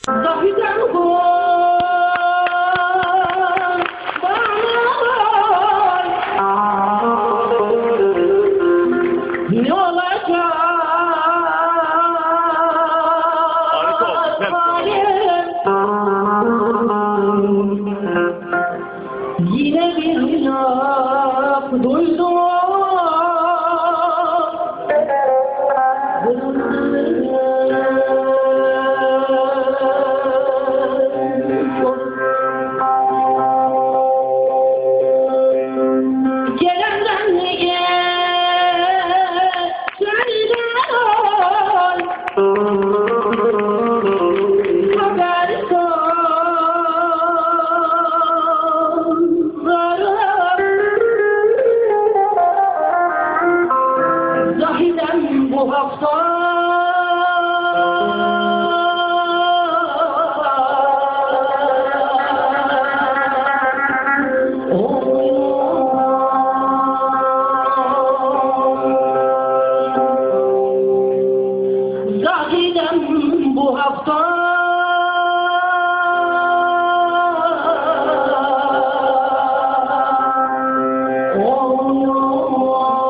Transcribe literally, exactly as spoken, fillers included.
Zahiden bu ne olacak? Yine bir laf duydum. Gelemden haber Zahiden bu hafta Zahiden bu hafta Oh